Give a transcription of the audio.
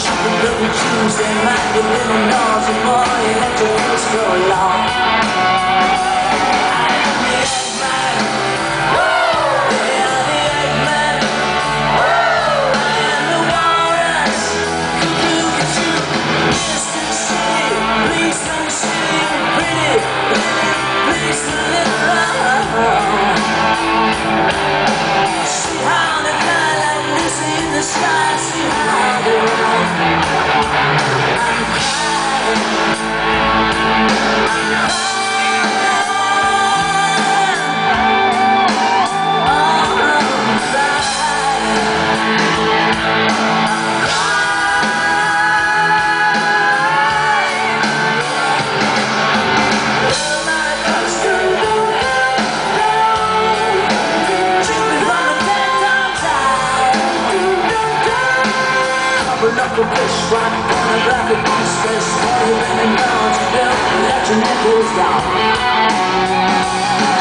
They might be living on some more electric for long. I am the Eggman. They are the Eggman. I am the walrus. Look at you, Mr. City. Please don't see pretty, please don't live alone. See how they fly like Lucy in the sky. See how they run. Up a fish right on a graphic distress. All you really know to build, let your nipples down.